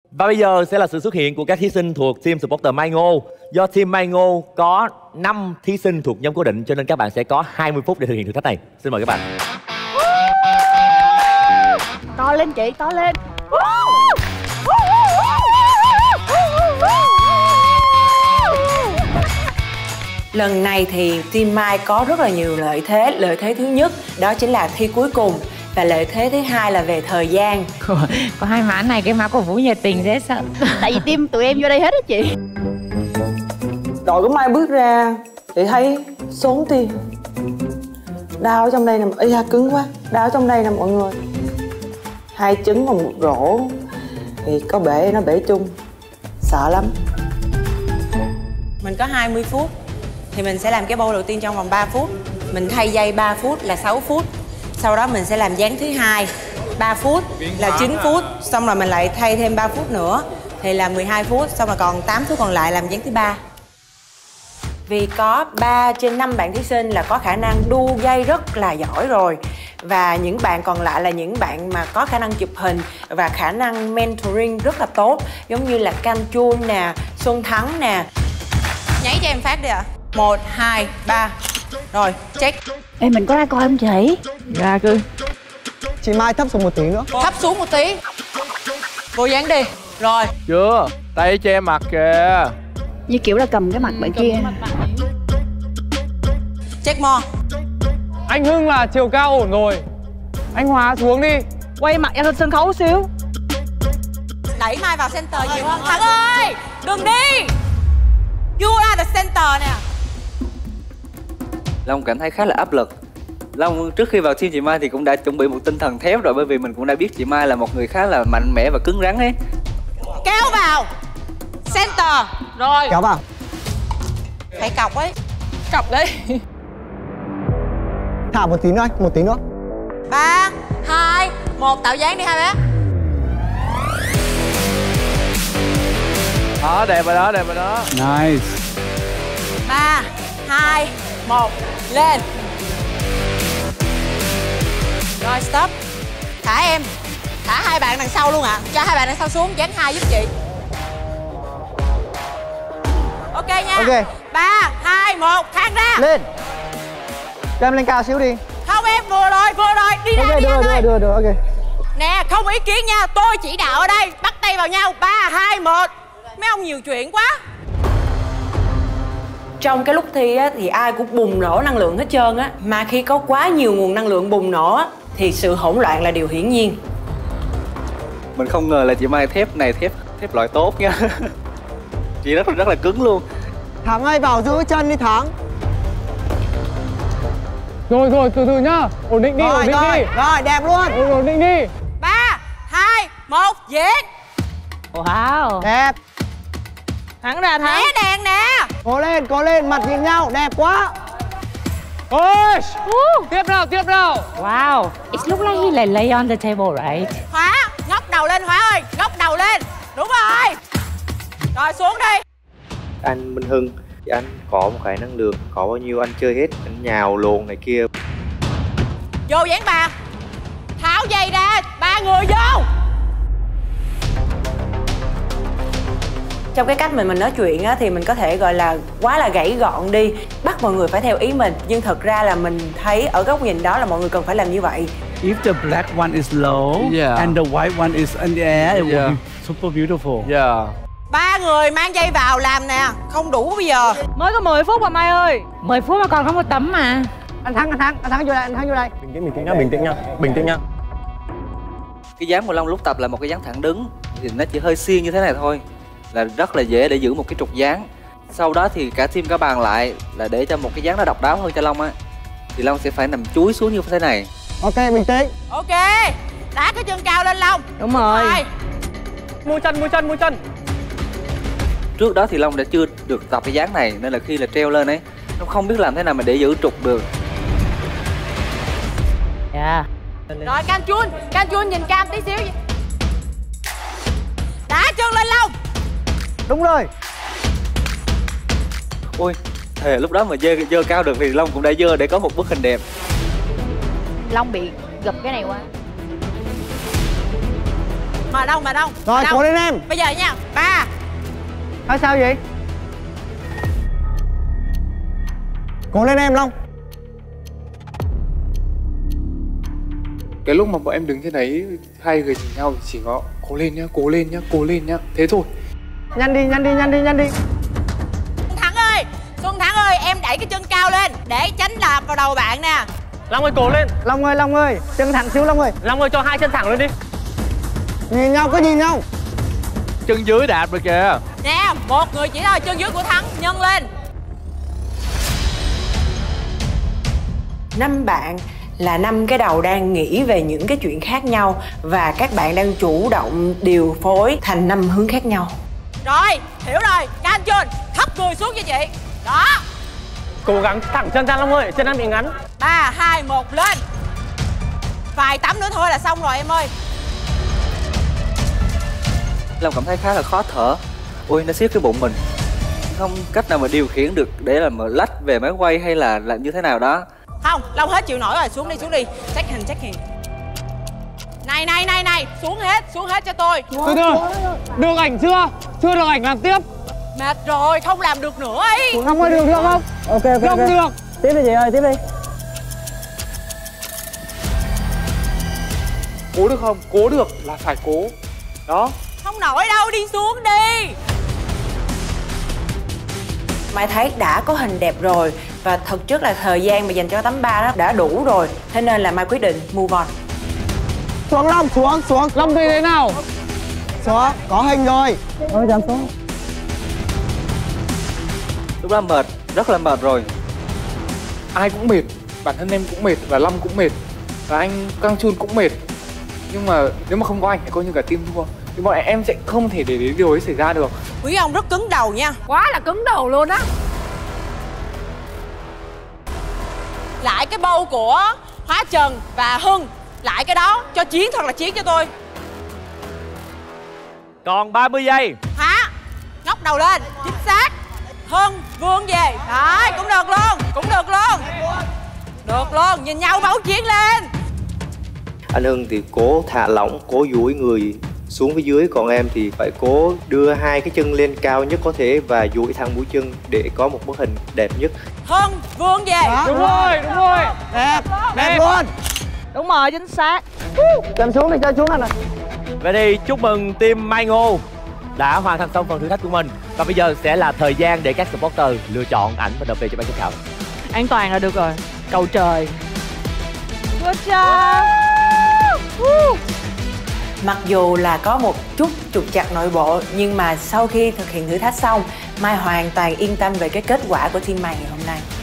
Và bây giờ sẽ là sự xuất hiện của các thí sinh thuộc team supporter Mai Ngô. Do team Mai Ngô có 5 thí sinh thuộc nhóm cố định cho nên các bạn sẽ có 20 phút để thực hiện thử thách này. Xin mời các bạn. To lên chị, to lên. Lần này thì team Mai có rất là nhiều lợi thế. Lợi thế thứ nhất đó chính là thi cuối cùng. Và lợi thế thứ hai là về thời gian. Có hai mã này, cái mã cổ vũ nhiệt tình dễ sợ. Tại vì team tụi em vô đây hết á chị. Đội của Mai bước ra thì thấy xốn tim. Đau ở trong đây nè, da cứng quá. Đau ở trong đây nè mọi người. 2 trứng và 1 rổ thì có bể, nó bể chung. Sợ lắm. Mình có 20 phút thì mình sẽ làm cái bowl đầu tiên trong vòng 3 phút. Mình thay dây 3 phút là 6 phút. Sau đó mình sẽ làm dáng thứ hai 3 phút là 9 phút. Xong rồi mình lại thay thêm 3 phút nữa thì là 12 phút. Xong rồi còn 8 phút còn lại làm dáng thứ ba. Vì có 3 trên 5 bạn thí sinh là có khả năng đu dây rất là giỏi rồi. Và những bạn còn lại là những bạn mà có khả năng chụp hình và khả năng mentoring rất là tốt. Giống như là Can Chun nè, Xuân Thắng nè. Nhảy cho em phát đi ạ. 1, 2, 3. Rồi, check. Ê, mình có ra coi không chị? Ra cứ. Chị Mai thấp xuống một tí nữa. Thấp xuống một tí. Vô dáng đi. Rồi. Chưa, tay che mặt kìa. Như kiểu là cầm cái mặt bạn kia. Check more. Anh Hưng là chiều cao ổn rồi. Anh Hóa xuống đi. Quay mặt ra sân khấu xíu. Đẩy Mai vào center nhiều hơn. Thắng ơi, đừng đi. You are the center nè. Long cảm thấy khá là áp lực. Long trước khi vào team chị Mai thì cũng đã chuẩn bị một tinh thần thép rồi, bởi vì mình cũng đã biết chị Mai là một người khá là mạnh mẽ và cứng rắn ấy. Kéo vào center. Rồi. Kéo vào. Phải cọc ấy. Cọc đi. Thả một tí nữa anh, một tí nữa. 3, 2, 1 tạo dáng đi hai bé. Đó, đẹp rồi đó, đẹp rồi đó. Nice. 3, 2, 1 lên. Rồi stop. Thả em. Thả hai bạn đằng sau luôn ạ. Cho hai bạn đằng sau xuống dáng 2 giúp chị. Ok nha. Ok. 3, 2, 1 thang ra. Lên. Cho em lên cao xíu đi. Không em vừa rồi đi ra Ok, đi ra được, ok. Nè không ý kiến nha, tôi chỉ đạo ở đây. Bắt tay vào nhau. 3, 2, 1. Mấy ông nhiều chuyện quá. Trong cái lúc thi á, thì ai cũng bùng nổ năng lượng hết trơn á. Mà khi có quá nhiều nguồn năng lượng bùng nổ á, thì sự hỗn loạn là điều hiển nhiên. Mình không ngờ là chị Mai thép này thép loại tốt nha. Chị rất là cứng luôn. Thắng ơi, vào giữ chân đi Thắng. Rồi, từ từ nhá. Ổn định đi, ổn định đi. Rồi, đẹp luôn. Ổn định đi. 3, 2, 1 diễn. Wow. Đẹp. Thắng ra Thắng. Né đèn nè. Cố lên, mặt nhìn nhau, đẹp quá. Ôi, tiếp nào. Wow. It looks like he lay on the table, right? Hóa, ngóc đầu lên Hóa ơi, ngóc đầu lên. Đúng rồi. Rồi xuống đi. Anh Minh Hưng thì anh có một cái năng lượng, có bao nhiêu anh chơi hết, anh nhào lộn này kia. Vô dán ba. Tháo dây ra, 3 người vô. Trong cái cách mình nói chuyện á, thì mình có thể gọi là quá là gãy gọn đi, bắt mọi người phải theo ý mình. Nhưng thật ra là mình thấy ở góc nhìn đó là mọi người cần phải làm như vậy. If the black one is low and the white one is in the air, it will be super beautiful. Yeah. 3 người mang dây vào làm nè, không đủ bây giờ. Mới có 10 phút mà Mai ơi. 10 phút mà còn có một tấm mà. Anh Thắng vô đây. Bình tĩnh nhá. Cái dáng của Long lúc tập là một cái dáng thẳng đứng, thì nó chỉ hơi xiên như thế này thôi, là rất là dễ để giữ một cái trục dáng. Sau đó thì cả team cả bàn lại là để cho một cái dáng nó độc đáo hơn cho Long á, thì Long sẽ phải nằm chúi xuống như thế này. Ok, bình tĩnh. Ok, đá cái chân cao lên Long. Đúng rồi. Mua chân. Trước đó thì Long đã chưa được tập cái dáng này, nên là khi là treo lên ấy, nó không biết làm thế nào mà để giữ trục được. Yeah. Rồi Can Chun nhìn Cam tí xíu. Đá chân lên Long. Đúng rồi. Ôi, thề lúc đó mà dơ cao được thì Long cũng đã dơ để có một bức hình đẹp. Long bị gập cái này quá. Mời Đông. Rồi cố lên em. Bây giờ nha, 3. Nói sao vậy? Cố lên em Long. Cái lúc mà bọn em đứng trên đấy hai người nhìn nhau thì chỉ có cố lên nhá, thế thôi. Nhanh đi. Xuân Thắng ơi, em đẩy cái chân cao lên để tránh đạp vào đầu bạn nè. Long ơi, cố lên. Long ơi, chân thẳng xíu Long ơi. Long ơi, cho hai chân thẳng lên đi. Nhìn nhau, có nhìn nhau. Chân dưới đạp rồi kìa. Nè, một người chỉ thôi, chân dưới của Thắng nhân lên. 5 bạn là 5 cái đầu đang nghĩ về những cái chuyện khác nhau và các bạn đang chủ động điều phối thành 5 hướng khác nhau. Rồi, hiểu rồi, các anh John, thấp người xuống cho chị. Đó. Cố gắng thẳng chân ra Long ơi, chân em bị ngắn. 3, 2, 1, lên. Vài tấm nữa thôi là xong rồi em ơi. Long cảm thấy khá là khó thở. Ôi, nó siết cái bụng mình. Không cách nào mà điều khiển được để mà lách về máy quay hay là làm như thế nào đó. Không, Long hết chịu nổi rồi, xuống đi. Check hình. Này, xuống hết cho tôi. Từ từ, được ảnh chưa? Chưa được ảnh làm tiếp. Mệt rồi, không làm được nữa ấy. Không ơi, được không? Ok. Không được. Tiếp đi chị ơi, tiếp đi. Cố được không? Cố được là phải cố. Đó. Không nổi đâu, đi xuống đi. Mai thấy đã có hình đẹp rồi và thực chất là thời gian mà dành cho tấm 3 đó đã đủ rồi. Thế nên là Mai quyết định move on. Xuống Long, xuống. Long thấy thế nào? Xuống, có hình rồi. Ôi dám xuống. Lúc đó mệt, rất là mệt rồi. Ai cũng mệt, bản thân em cũng mệt và Long cũng mệt và anh Cang Chun cũng mệt. Nhưng mà nếu mà không có anh thì coi như cả team thua. Nhưng bọn em sẽ không thể để điều ấy xảy ra được. Quý ông rất cứng đầu nha. Quá là cứng đầu luôn á. Lại cái bâu của Hóa Trần và Hưng. Lại cái đó, cho chiến thật là chiến cho tôi. Còn 30 giây. Hóa, ngóc đầu lên, chính xác. Hưng, vươn về. Đấy, cũng được luôn. Được luôn, nhìn nhau máu chiến lên. Anh Hưng thì cố thả lỏng, cố duỗi người xuống phía dưới, còn em thì phải cố đưa hai cái chân lên cao nhất có thể và duỗi thẳng mũi chân để có một bức hình đẹp nhất. Hưng, vươn về. Đó. Đúng rồi. Đẹp luôn. Đúng rồi, chính xác. Chân xuống này. Vậy thì chúc mừng team Mai Ngô đã hoàn thành xong phần thử thách của mình. Và bây giờ sẽ là thời gian để các supporter lựa chọn ảnh và nộp về cho ban giám khảo. An toàn là được rồi. Cầu trời. Good job. Mặc dù là có một chút trục trặc nội bộ, nhưng mà sau khi thực hiện thử thách xong, Mai hoàn toàn yên tâm về cái kết quả của team Mai ngày hôm nay.